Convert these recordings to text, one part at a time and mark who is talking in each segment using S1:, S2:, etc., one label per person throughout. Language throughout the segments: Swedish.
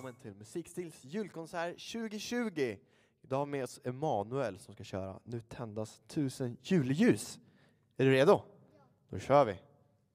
S1: välkommen till Musikstils julkonsert 2020. Idag har vi med oss Emanuel som ska köra Nu tändas 1000 julljus. Är du redo? Ja. Då kör vi.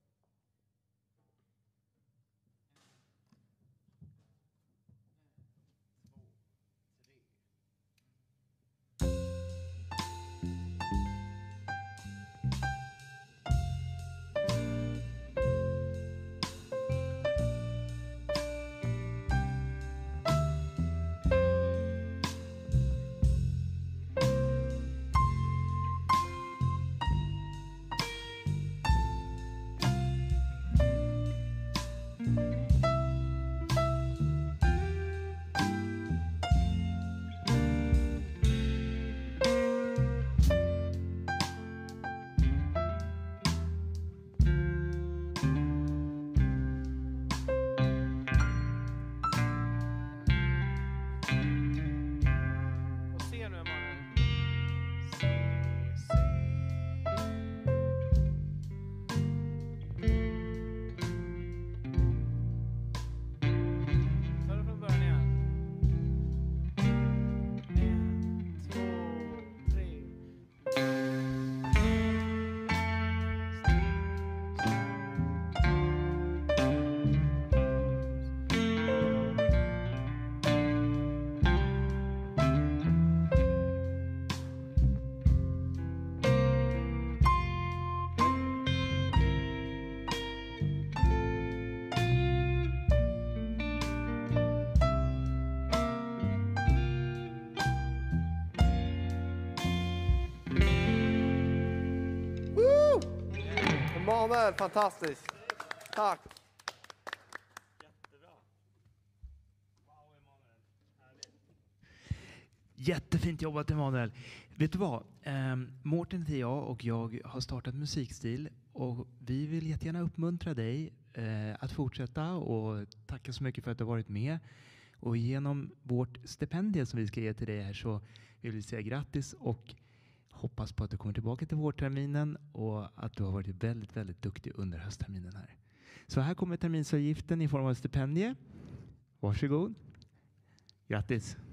S1: Emanuel, fantastiskt. Tack.
S2: Jättebra. Wow, Emanuel. Härligt. Jättefint jobbat, Emanuel. Vet du vad? Mårten heter jag och jag har startat Musikstil. Och vi vill jättegärna uppmuntra dig att fortsätta och tacka så mycket för att du har varit med. Och genom vårt stipendium som vi ska ge till dig här så vill vi säga grattis och hoppas på att du kommer tillbaka till vårterminen och att du har varit väldigt, väldigt duktig under höstterminen här. Så här kommer terminsavgiften i form av stipendium. Varsågod. Grattis!